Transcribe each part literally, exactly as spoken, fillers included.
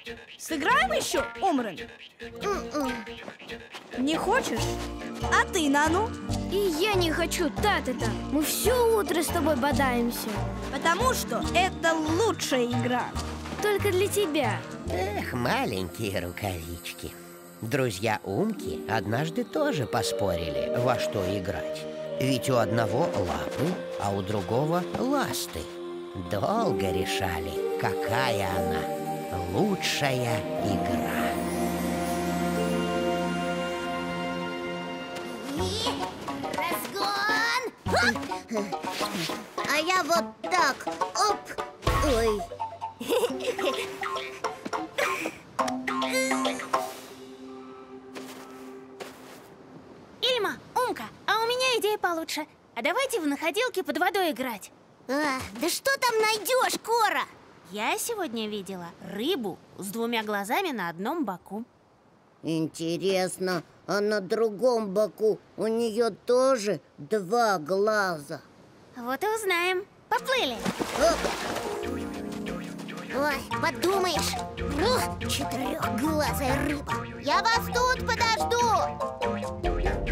Сыграем еще, Омран? Не хочешь? А ты, Нану? И я не хочу, Татата. Мы все утро с тобой бодаемся. Потому что это лучшая игра. Только для тебя. Эх, маленькие рукавички. Друзья Умки однажды тоже поспорили, во что играть. Ведь у одного лапы, а у другого ласты. Долго решали, какая она лучшая игра. Разгон! А я вот так, оп, ой. Ильма, Умка, а у меня идея получше. А давайте в находилке под водой играть. А, да что там найдешь, Кора? Я сегодня видела рыбу с двумя глазами на одном боку. Интересно, а на другом боку у нее тоже два глаза? Вот и узнаем. Поплыли. Оп. Ой, подумаешь. Ух, четырехглазая рыба. Я вас тут подожду.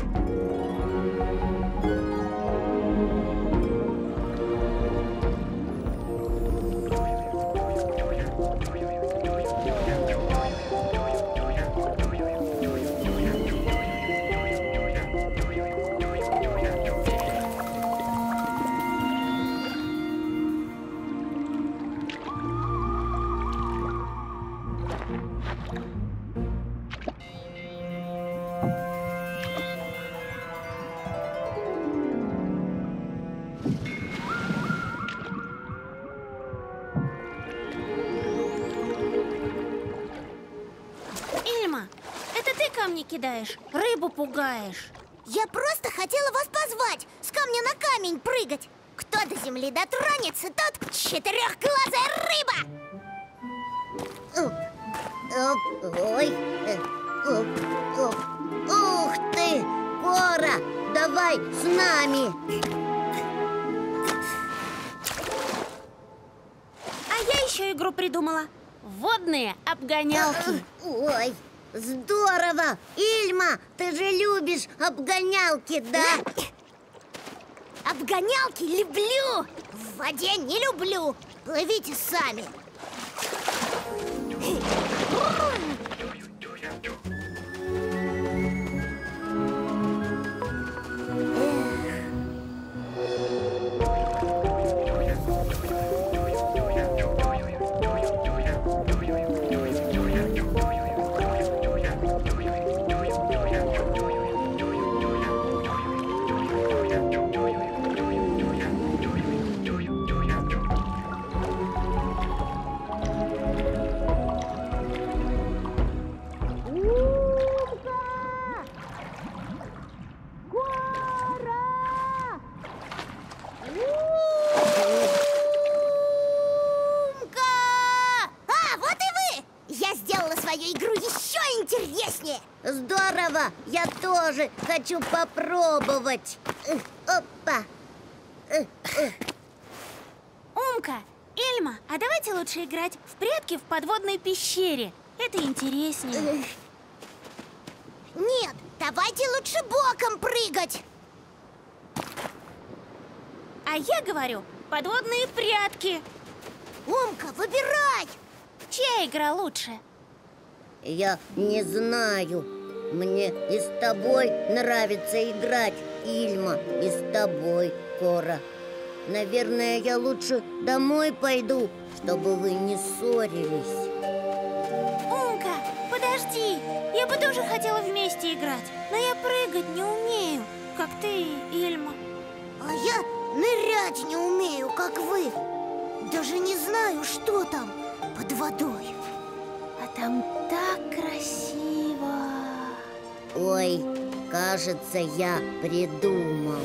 Ильма, это ты камни кидаешь, рыбу пугаешь. Я просто хотела вас позвать, с камня на камень прыгать. Кто до земли дотронется, тот четырехглазая рыба. Оп, оп, ой, э, оп, оп. Ух ты, Кора, давай с нами. А я еще игру придумала. Водные обгонялки. Ой, здорово! Ильма, ты же любишь обгонялки, да? Обгонялки люблю! В воде не люблю! Плывите сами! Здорово! Я тоже хочу попробовать. Опа! Умка, Ильма, а давайте лучше играть в прятки в подводной пещере. Это интереснее. Нет, давайте лучше боком прыгать. А я говорю, подводные прятки. Умка, выбирай! Чья игра лучше? Я не знаю. Мне и с тобой нравится играть, Ильма, и с тобой, Кора. Наверное, я лучше домой пойду, чтобы вы не ссорились. Умка, подожди. Я бы тоже хотела вместе играть, но я прыгать не умею, как ты, Ильма. А я нырять не умею, как вы. Даже не знаю, что там под водой. А там так красиво. Ой, кажется, я придумал.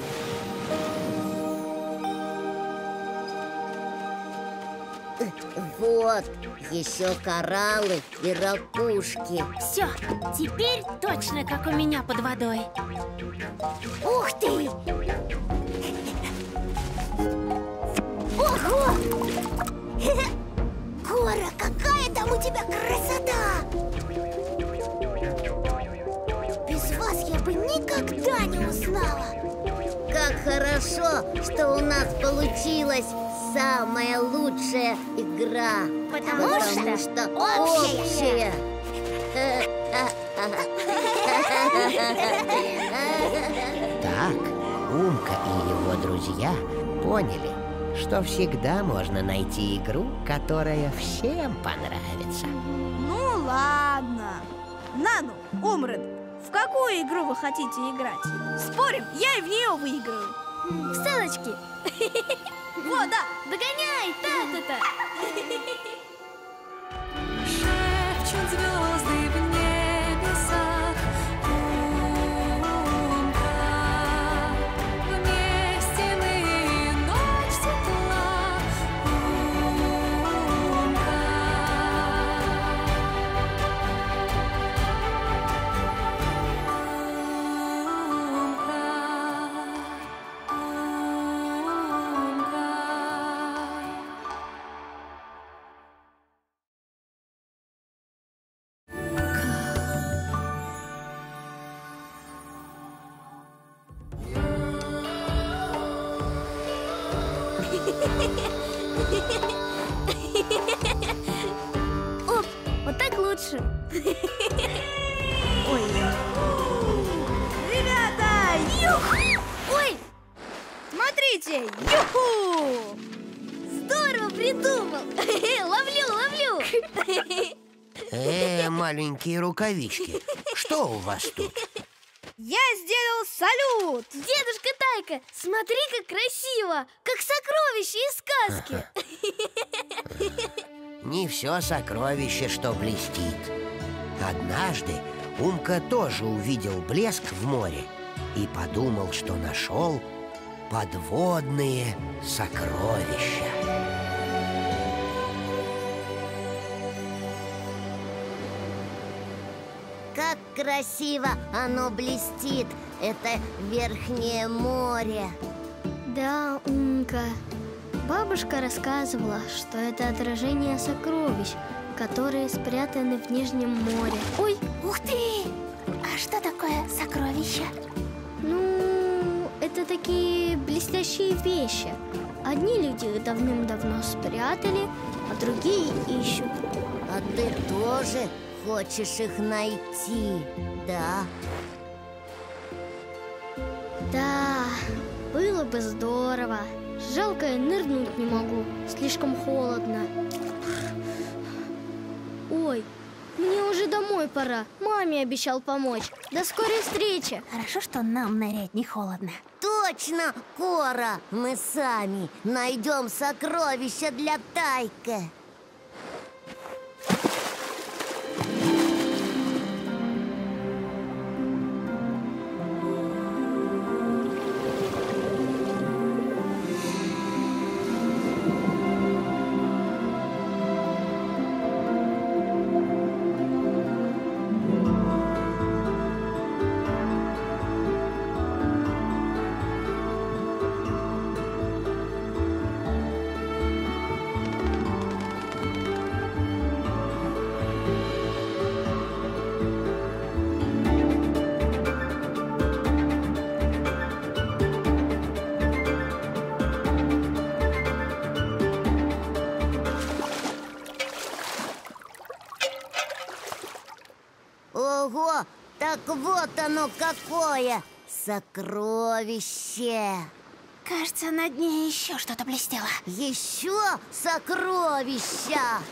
Вот, еще кораллы и ракушки. Все, теперь точно как у меня под водой. Ух ты! Ого! Кора, какая там у тебя красота! хорошо, что у нас получилась самая лучшая игра. Потому, Потому что, что общая. общая. Так Умка и его друзья поняли, что всегда можно найти игру, которая всем понравится. Ну ладно. Нану, Умрен, в какую игру вы хотите играть? Спорим, я и в нее выиграю. В селочки. Вот, да. Догоняй, та-та-та. Шепчут звезды в небесах, Умка. Вместе мы ночь тепла, Умка. Оп, вот так лучше. Ой. Ребята, юху! Ой, Смотрите, юху! здорово придумал. Ловлю, ловлю. Э, маленькие рукавички, что у вас тут? Я сделал салют! Дедушка Тайка, смотри, как красиво, как сокровище из сказки. Не все сокровище, что блестит. Однажды Умка тоже увидел блеск в море и подумал, что нашел подводные сокровища. Как красиво оно блестит, это верхнее море. Да, Умка. Бабушка рассказывала, что это отражение сокровищ, которые спрятаны в Нижнем море. Ой, Ух ты! А что такое сокровище? ну, это такие блестящие вещи. Одни люди их давным-давно спрятали, а другие ищут. А ты тоже хочешь их найти, да? Да, было бы здорово. Жалко, я нырнуть не могу. Слишком холодно. Ой, мне уже домой пора. Маме обещал помочь. До скорой встречи. Хорошо, что нам нырять не холодно. Точно, Кора! Мы сами найдем сокровища для Тайки. Ого, так вот оно какое! Сокровище! Кажется, на дне еще что-то блестело. Еще сокровища!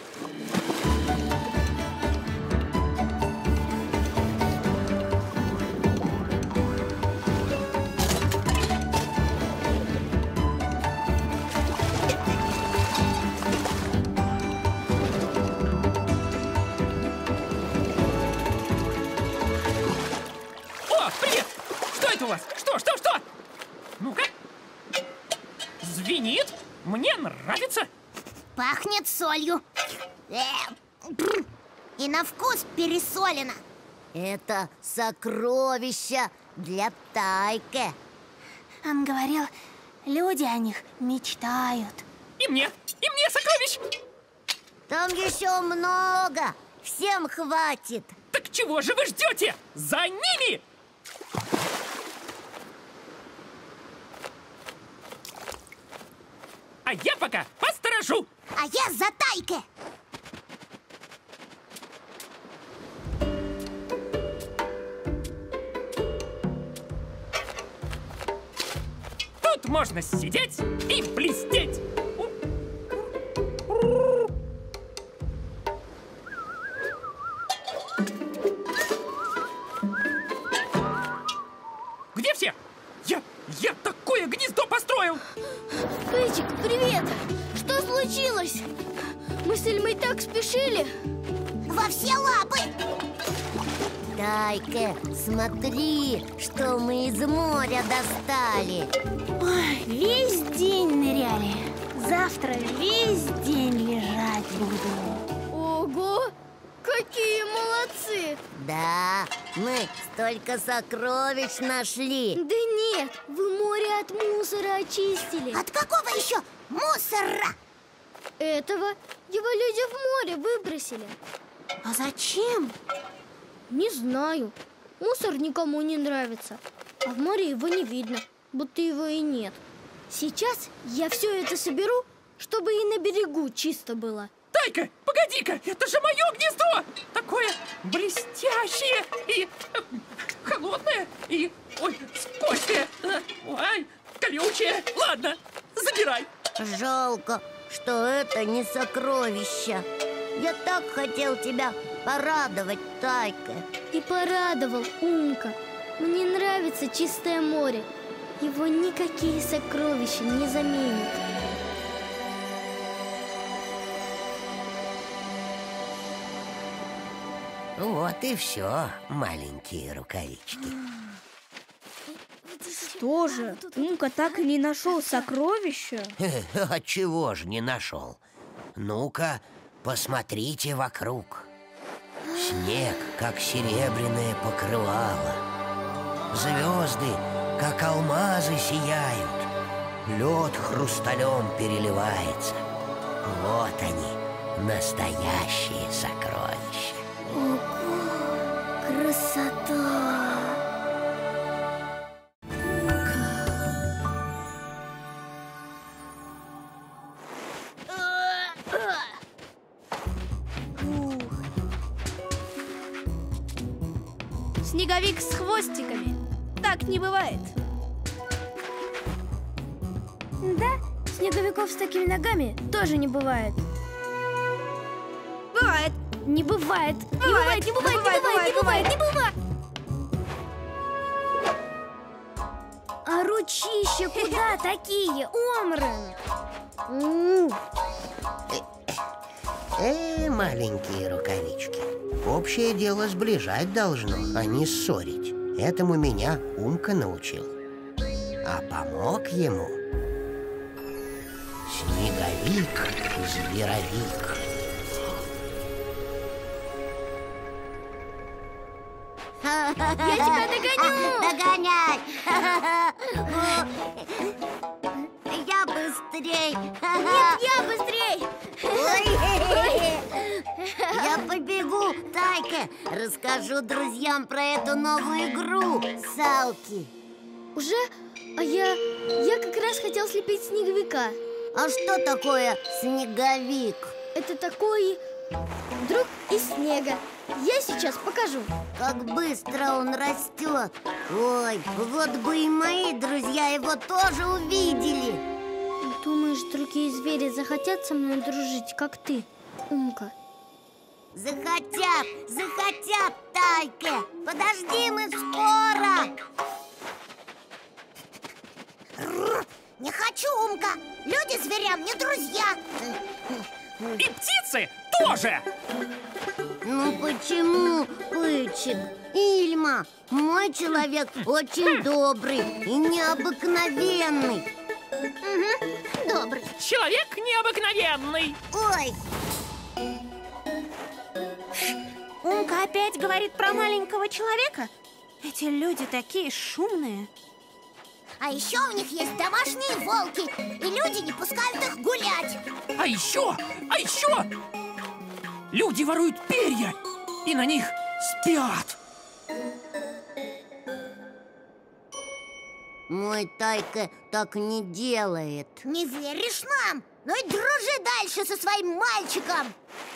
О, привет! Что это у вас? Что, что, что? Ну-ка. Звенит? Мне нравится. Пахнет солью. Э, бррр. И на вкус пересолено. Это сокровища для Тайки. Он говорил, люди о них мечтают. И мне, и мне сокровищ. Там еще много. Всем хватит. Так чего же вы ждете? За ними! я пока посторожу. А я за Тайкой. Тут можно сидеть и блестеть. Где все? Я, я такое гнездо построил! Пычик, привет! Что случилось? Мы с Эльмой так спешили. Во все лапы. Тайка, смотри, что мы из моря достали. Ой, весь день ныряли. Завтра весь день лежать буду. Ого! Какие молодцы! Да, мы столько сокровищ нашли. Да нет, вы море от мусора очистили. От какого еще мусора? Этого его люди в море выбросили. А зачем? Не знаю. Мусор никому не нравится. А в море его не видно, будто его и нет. Сейчас я все это соберу, чтобы и на берегу чисто было. Тайка, погоди-ка, это же мое гнездо! Такое блестящее и э, холодное, и, ой, скользкое, э, ой, колючее. Ладно, забирай. Жалко, что это не сокровище. Я так хотел тебя порадовать, Тайка. И порадовал, Умка. Мне нравится чистое море. Его никакие сокровища не заменят. Вот и все, маленькие рукавички. Что же, Умка так и не нашел сокровища? Отчего же не нашел? Ну-ка, посмотрите вокруг. Снег, как серебряное покрывало. Звезды, как алмазы, сияют. Лед хрусталем переливается. Вот они, настоящие сокровища. Красота! Снеговик с хвостиками. Так не бывает. Да, снеговиков с такими ногами тоже не бывает. Бывает. Не бывает. Не Бывает, бывает, не бывает, бывает, не бывает, не бывает, бывает, не бывает. А ручища куда такие, Омран? Э, маленькие рукавички. Общее дело сближать должно, а не ссорить. Этому меня Умка научил. А помог ему Снеговик-зверовик. Я тебя догоню! Догоняй! Я быстрей! Нет, я быстрей! Ой. Я побегу, Тайка! Расскажу друзьям про эту новую игру Салки. Уже? А я... Я как раз хотел слепить снеговика. А что такое снеговик? Это такой... друг из снега. Я сейчас покажу. Как быстро он растет. Ой, вот бы и мои друзья его тоже увидели. Думаешь, другие звери захотят со мной дружить, как ты, Умка? Захотят, захотят, Тайка. Подожди, мы скоро. Не хочу, Умка. Люди зверям не друзья. И птицы тоже! Ну почему, Пычик? Ильма, мой человек очень добрый и необыкновенный. Угу, добрый. Человек необыкновенный! Ой, Умка опять говорит про маленького человека? Эти люди такие шумные. а еще у них есть домашние волки, и люди не пускают их гулять. А еще, а еще! Люди воруют перья и на них спят. Мой Тайка так не делает. Не веришь нам? Ну и дружи дальше со своим мальчиком.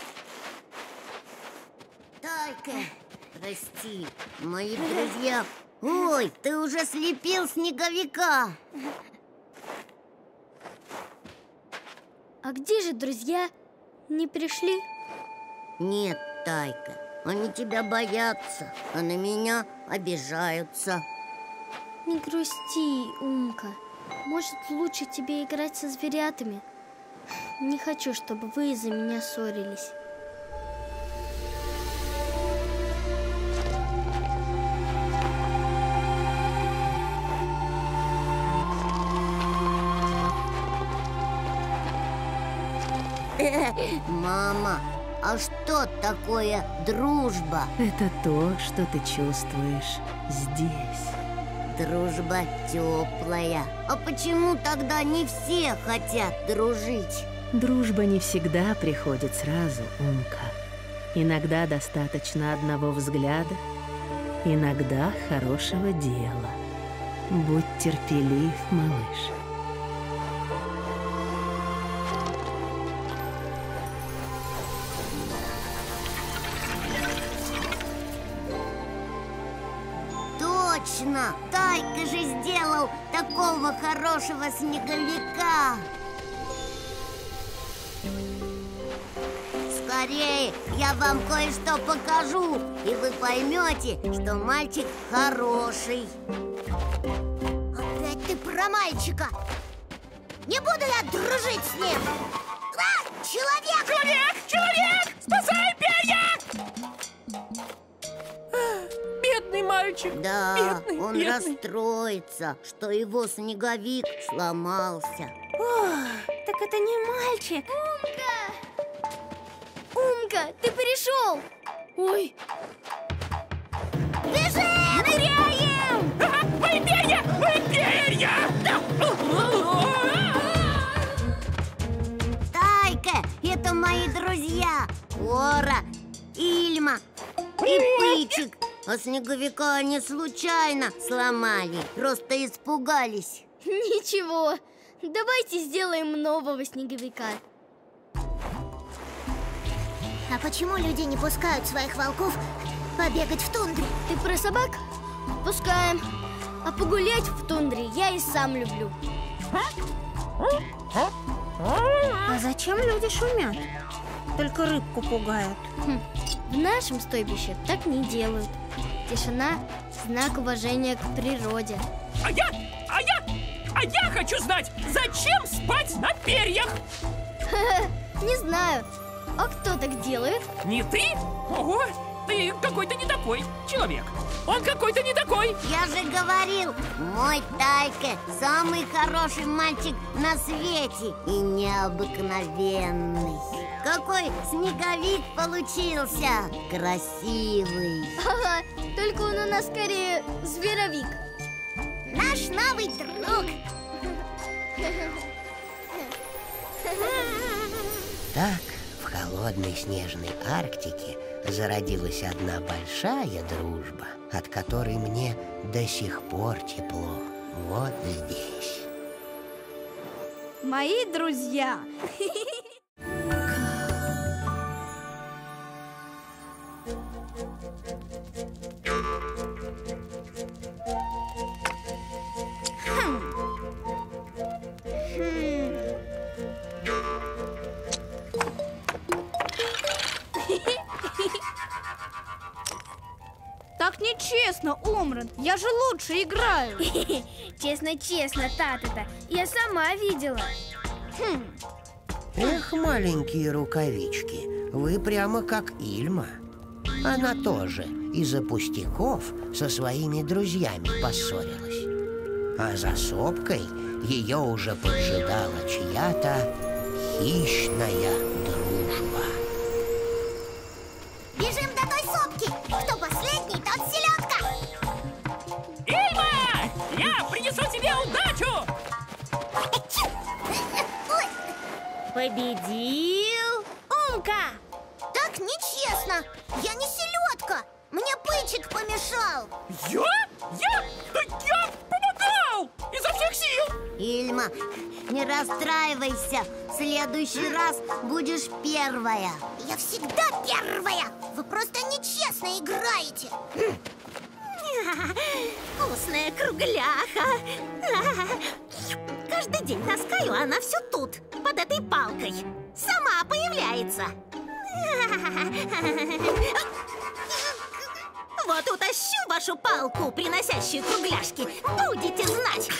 Тайка, прости, мои друзья. Ой, ты уже слепил снеговика. А где же друзья? Не пришли? Нет, Тайка, они тебя боятся, а на меня обижаются. Не грусти, Умка. Может, лучше тебе играть со зверятами? Не хочу, чтобы вы из-за меня ссорились. Мама, а что такое дружба? Это то, что ты чувствуешь здесь. Дружба теплая. А почему тогда не все хотят дружить? Дружба не всегда приходит сразу, Умка. Иногда достаточно одного взгляда, иногда хорошего дела. Будь терпелив, малыш. Точно! Тайка же сделал такого хорошего снеговика! Скорее, я вам кое-что покажу, и вы поймете, что мальчик хороший. Опять ты про мальчика! Не буду я дружить с ним! А, человек! Человек! Человек! Спасай перья! Бедный мальчик. Да, бедный, он бедный. расстроится, что его снеговик сломался. Ох, так это не мальчик. Умка, ты пришел! Ой, Бежим! Ныряем! Ага, мои перья! Мои перья! Тайка, это мои друзья Кора, Ильма и Пычик. А снеговика они случайно сломали, просто испугались. ничего. Давайте сделаем нового снеговика. А почему люди не пускают своих волков побегать в тундре? Ты про собак? Пускаем. А погулять в тундре я и сам люблю. А зачем люди шумят? Только рыбку пугают. Хм, в нашем стойбище так не делают. Тишина – знак уважения к природе. А я, а я, а я хочу знать, зачем спать на перьях? Не знаю. А кто так делает? Не ты? Ого, ты какой-то не такой человек. Он какой-то не такой. Я же говорил, мой Тайка самый хороший мальчик на свете и необыкновенный. Какой снеговик получился! Красивый! Ага, только он у нас скорее зверовик. Наш новый друг! Так, в холодной снежной Арктике зародилась одна большая дружба, от которой мне до сих пор тепло. Вот здесь. Мои друзья. Так нечестно, Омран. Я же лучше играю. Честно-честно, Тата-то, я сама видела. Эх, маленькие рукавички, вы прямо как Ильма. Она тоже из-за пустяков со своими друзьями поссорилась. А за сопкой ее уже поджидала чья-то хищная дружба. Бежим до той сопки! Кто последний, тот селедка! Ильма! Я принесу тебе удачу! Победил Умка! Так нечестно! Я не селедка! Мне Пычик помешал! Я? Я? Да я помогал! играл изо всех сил. Ильма, не расстраивайся. В следующий раз будешь первая. Я всегда первая. Вы просто нечестно играете. Вкусная кругляха. Каждый день таскаю, а она все тут, под этой палкой. Сама появляется. Вот утащу вашу палку, приносящую кругляшки. Будете знать.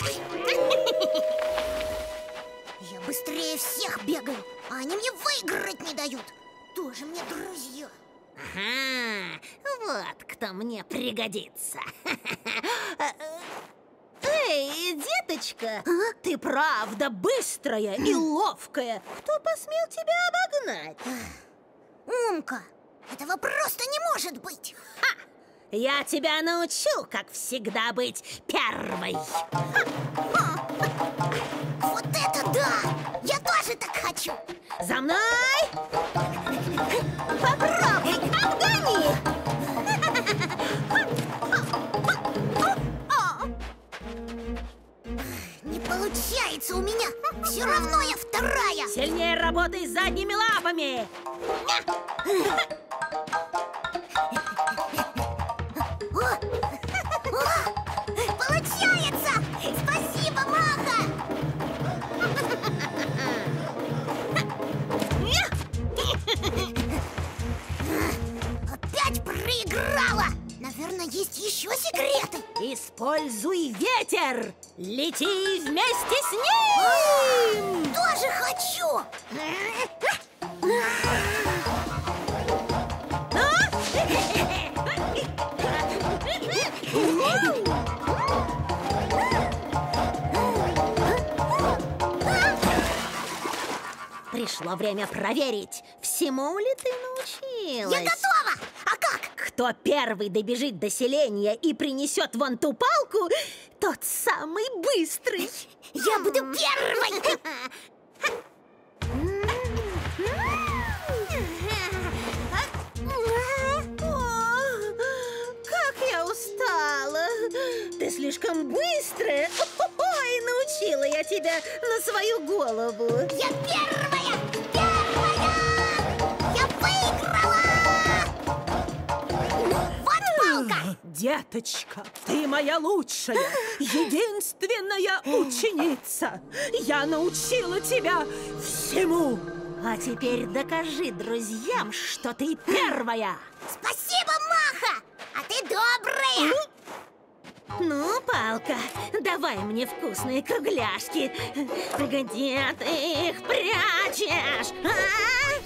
Я быстрее всех бегаю, а они мне выиграть не дают. Тоже мне друзья. Ага, вот кто мне пригодится. Эй, деточка, а? Ты правда быстрая и ловкая. Кто посмел тебя обогнать? Умка, этого просто не может быть. Ха! Я тебя научу, как всегда, быть первой. Вот это да! Я тоже так хочу. За мной! Попробуй, обгони! Не получается у меня. Все равно я вторая. Сильнее работай задними лапами. Получается! Спасибо, Маха! Опять проиграла! Наверное, есть еще секреты. Используй ветер! Лети вместе с ним! Тоже хочу! Пришло время проверить, всему ли ты научилась. Я готова! А как? Кто первый добежит до селения и принесет вон ту палку, тот самый быстрый. Я буду первой! Как я устала! Ты слишком быстрая! Ой, научила я тебя на свою голову! Я первая! Первая! Я выиграла! Вот палка! Деточка, ты моя лучшая, единственная ученица! Я научила тебя всему! А теперь докажи друзьям, что ты первая! Спасибо, Маха! А ты добрая! Ну, палка, давай мне вкусные кругляшки. Где ты их прячешь? А?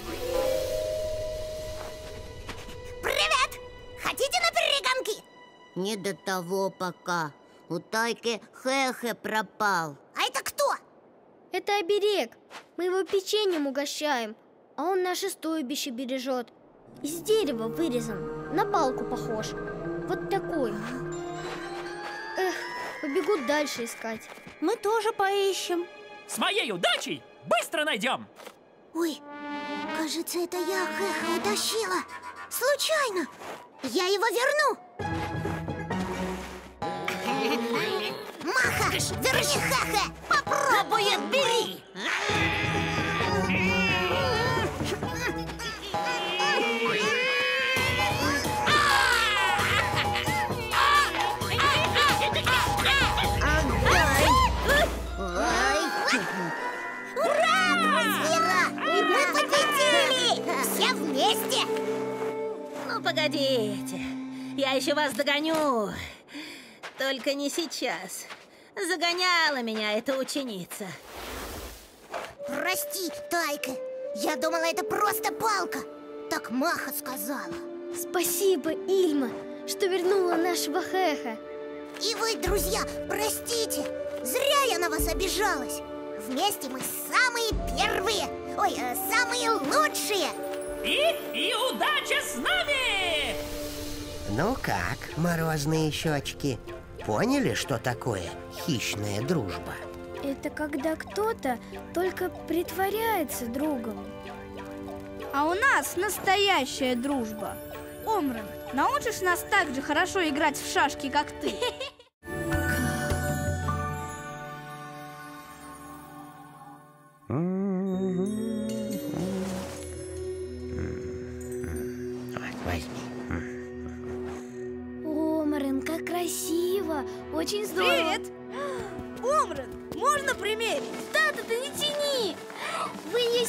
Привет! Хотите на перегонки? Не до того пока. У Тайки Хе-Хе пропал. А это кто? Это оберег. Мы его печеньем угощаем, а он наше стойбище бережет. Из дерева вырезан, на палку похож. Вот такой. Эх, побегут дальше искать. Мы тоже поищем. С моей удачей быстро найдем. Ой, кажется, это я Хе-Хе утащила. Случайно. Я его верну. Маха, верни Хе-Хе. Попробуй отбери. Ура, друзья! Мы победили! Все вместе! Ну, погодите. Я еще вас догоню. Только не сейчас. Загоняла меня эта ученица. Прости, Тайка. Я думала, это просто палка. Так Маха сказала. Спасибо, Ильма, что вернула нашего Хе-Хе. И вы, друзья, простите. Зря я на вас обижалась. Вместе мы самые первые. Ой, э, самые лучшие. И, и удача с нами! Ну как, морозные щечки? Поняли, что такое хищная дружба? Это когда кто-то только притворяется другом. А у нас настоящая дружба. Омран, научишь нас так же хорошо играть в шашки, как ты?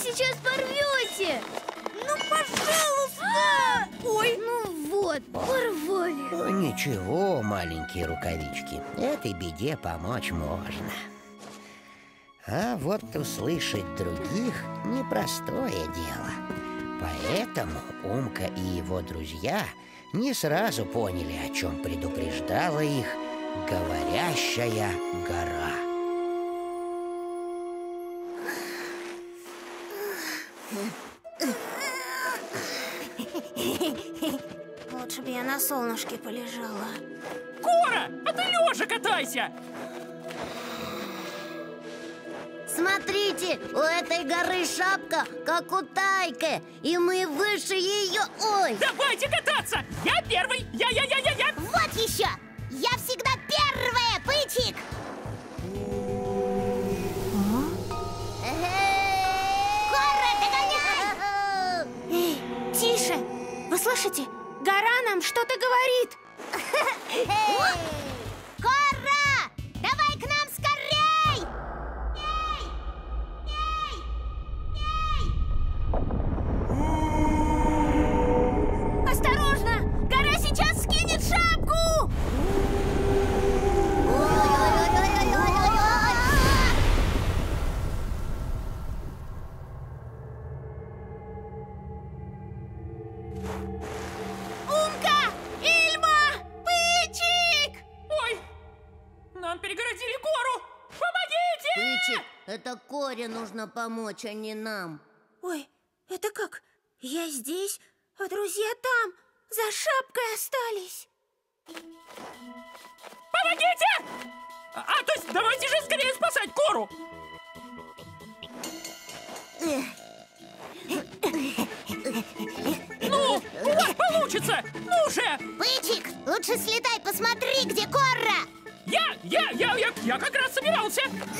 сейчас порвете! Ну, пожалуйста! Ой! Ну вот, порвали. Ну, ничего, маленькие рукавички, этой беде помочь можно. А вот услышать других — непростое дело. Поэтому Умка и его друзья не сразу поняли, о чем предупреждала их говорящая гора. Лучше бы я на солнышке полежала. Кора, а ты лежа катайся! Смотрите, у этой горы шапка, как у Тайки, и мы выше ее. Ой! Давайте кататься! Я первый! Я-я-я-я-я! Вот еще! Я всегда первая, Пычик! Кора, догоняй! Эй, тише! Вы слышите? Гора нам что-то говорит. Кора! Давай к нам скорей! Осторожно! Гора сейчас скинет шапку! Умка! Ильма! Пычик! Ой, нам перегородили гору! Помогите! Пычик, это Коре нужно помочь, а не нам. Ой, это как? Я здесь, а друзья там, за шапкой остались. Помогите! А, а, то есть давайте же скорее спасать Кору! Ну, у вас получится! Ну же! Пычик, лучше слетай, посмотри, где Кора! Я, я, я, я, я как раз собирался!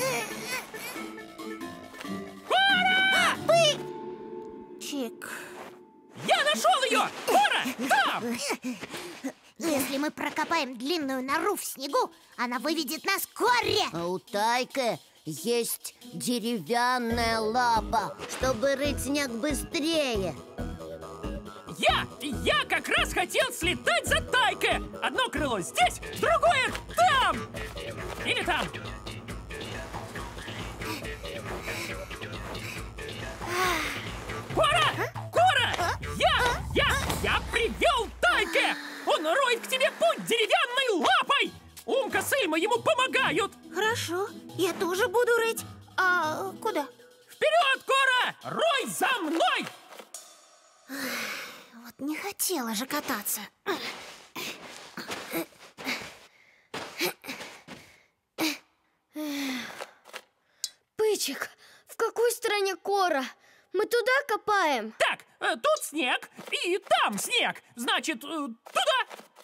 Кора! Чик. Я нашел ее! Кора, там! Если мы прокопаем длинную нору в снегу, она выведет нас к Коре. А у Тайки есть деревянная лапа, чтобы рыть снег быстрее. Я, я как раз хотел слетать за Тайкой! Одно крыло здесь, другое там! Или там! Кора! Кора! Я, я, я привел Тайке! Он роет к тебе путь деревянной лапой! Умка с Ильмой ему помогают! Хорошо, я тоже буду рыть. А куда? Вперед, Кора! Рой за мной! Вот не хотела же кататься. Пычик, в какой стране Кора? Мы туда копаем? Так, э, тут снег, и там снег. Значит, э, туда.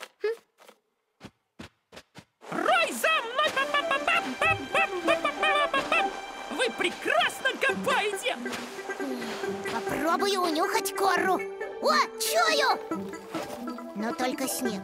Рой за мной! Пам-пам-пам-пам-пам-пам-пам-пам-пам-пам. Вы прекрасно копаете! Попробую унюхать Кору. О, чую! Но только снег.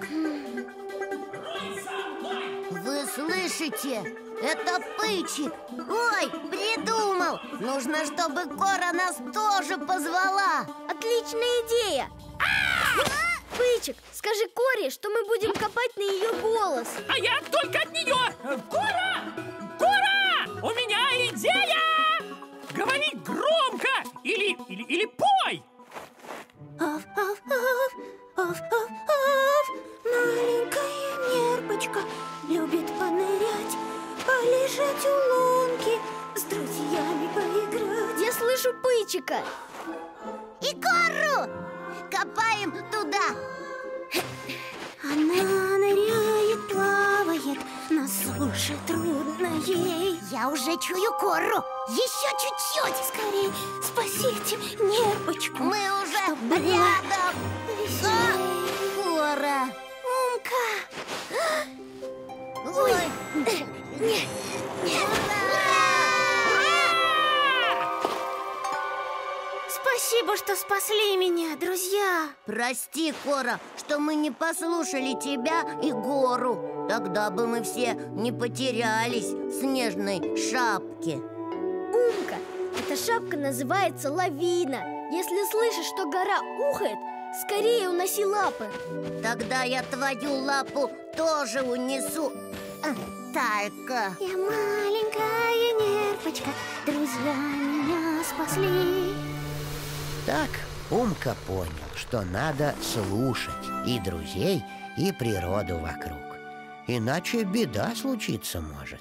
Вы слышите? Это Пычик. Ой, придумал. Нужно, чтобы Кора нас тоже позвала. Отличная идея! Пычик, скажи Коре, что мы будем копать на ее голос. А я только от нее! Кора! Кора! У меня идея! Говори громко! Или, или, или пой! Аф, аф, аф, аф, аф, аф. Маленькая нерпочка любит понырять, полежать у лунки, с друзьями поиграть. Я слышу Пычика. И Кору! Копаем туда. Она ныряет, плавает, на суше трудно ей. Я уже чую Кору. Еще чуть-чуть. Скорей спасите нерпочку. Мы уже чтоб была рядом. веселей. А, Кора. Умка! Ой. Спасибо, что спасли меня, друзья. Прости, Кора, что мы не послушали тебя и Гору. Тогда бы мы все не потерялись в снежной шапке. Умка, это Эта шапка называется лавина. Если слышишь, что гора ухает, скорее уноси лапы. Тогда я твою лапу тоже унесу. А, Талька. Я маленькая нерпочка, друзья меня спасли. Так Умка понял, что надо слушать и друзей, и природу вокруг. Иначе беда случиться может.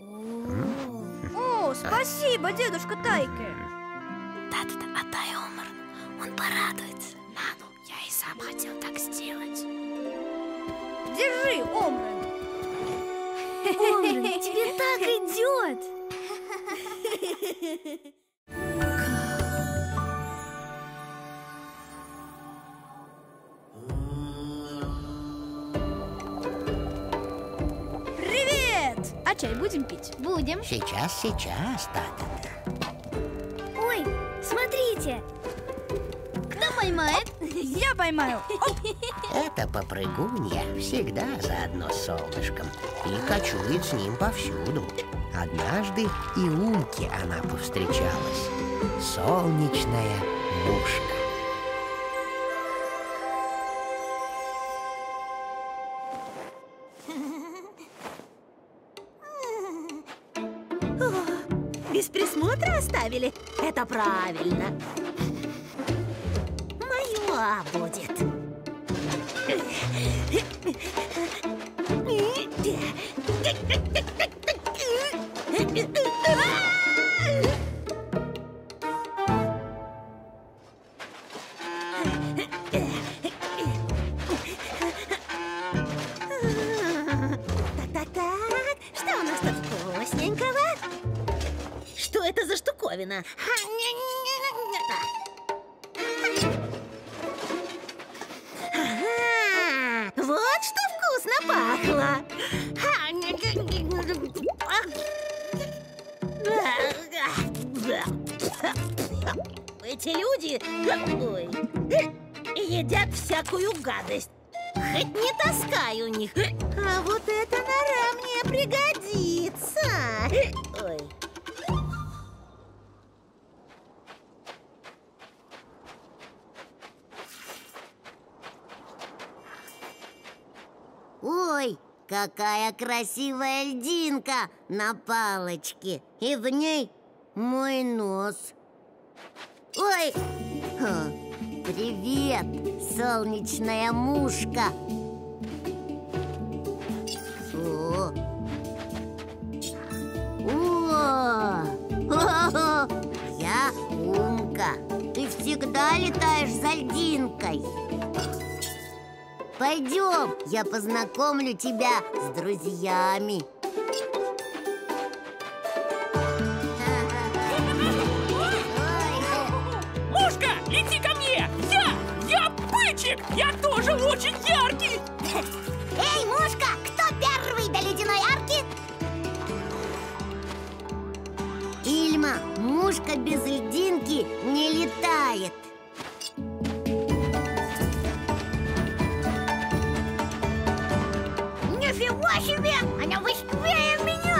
О, спасибо, дедушка Тайка. Да-да-да, отдай Омрану, он порадуется. Нану, я и сам хотел так сделать. Держи, Омран. Омран, тебе так идет. Привет! А чай будем пить? Будем. Сейчас, сейчас, та-та-та. Ой, смотрите. Кто поймает? Я поймаю. Эта попрыгунья всегда заодно с солнышком и кочует с ним повсюду. Однажды и Умке она повстречалась. Солнечная мушка. Без присмотра оставили? Это правильно. Моя будет. Так-так-так, что у нас тут вкусненького? Что это за штуковина? Ага, вот что вкусно пахло. Эти люди, ой, едят всякую гадость. Хоть не таскай у них. А вот эта нора мне пригодится. Ой. Ой, какая красивая льдинка на палочке. И в ней мой нос. Ой, Ха, привет, солнечная мушка. О, О, О, я Умка. Ты всегда летаешь за льдинкой. Пойдем, я познакомлю тебя с друзьями. Мушка, лети ко мне! Я! Я Пычик! Я тоже очень яркий! Эй, Мушка, кто первый до ледяной арки? Ильма, мушка без льдинки не летает. Нифига себе! Она быстрее меня!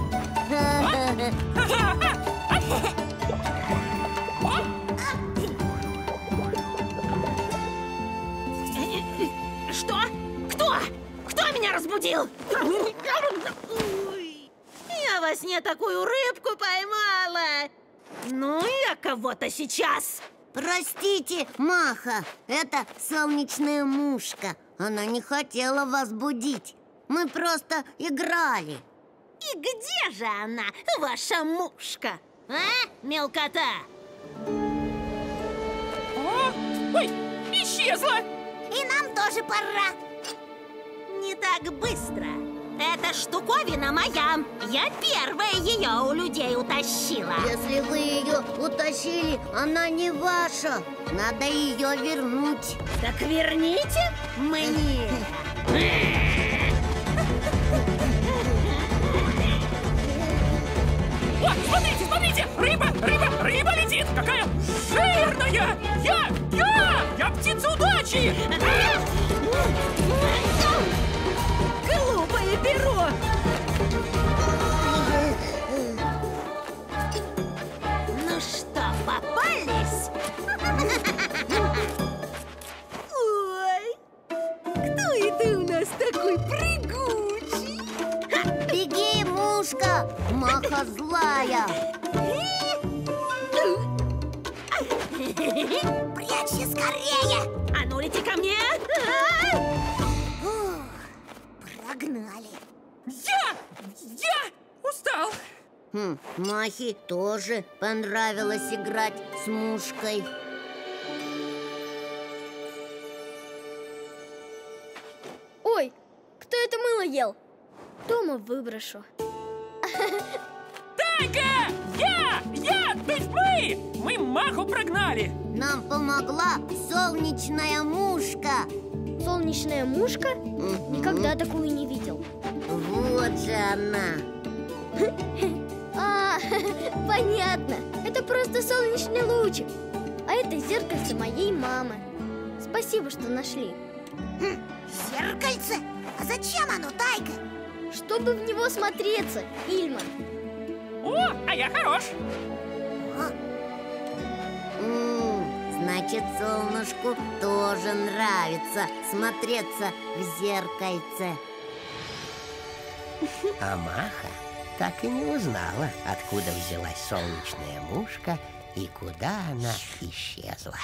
Что? Кто? Кто меня разбудил? Я во сне такую рыбку поймала. Ну, я кого-то сейчас. Простите, Маха, это солнечная мушка. Она не хотела вас будить. Мы просто играли. И где же она, ваша мушка? А, мелкота? О, ой, исчезла! И нам тоже пора. Не так быстро. Эта штуковина моя. Я первая ее у людей утащила. Если вы ее утащили, она не ваша. Надо ее вернуть. Так верните мне. О, смотрите, смотрите! Рыба, рыба, рыба летит! Какая жирная! Я, я, я птица удачи! Глупое перо! Ну что? Держись! Ой, кто это у нас такой прыгучий? Беги, мушка, Маха злая. Прячься скорее! А ну, лети ко мне! Ух, прогнали. Я! Я устал! Хм, Махе тоже понравилось играть с мушкой. Ой, кто это мыло ел? Дома выброшу. Тайка! Я! Я! То есть мы! Мы Маху прогнали! Нам помогла солнечная мушка. Солнечная мушка? Мгм. Никогда такую не видел. Вот же она. А, понятно. Это просто солнечный лучик. А это зеркальце моей мамы. Спасибо, что нашли. Зеркальце? А зачем оно, Тайка? Чтобы в него смотреться, Ильма. О, а я хорош! М, значит, солнышку тоже нравится смотреться в зеркальце. А Маха так и не узнала, откуда взялась солнечная мушка и куда она исчезла.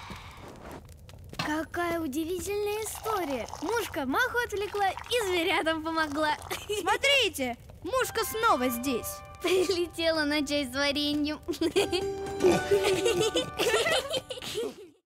Какая удивительная история. Мушка Маху отвлекла и зверятам помогла. Смотрите, мушка снова здесь. Прилетела на чай с вареньем.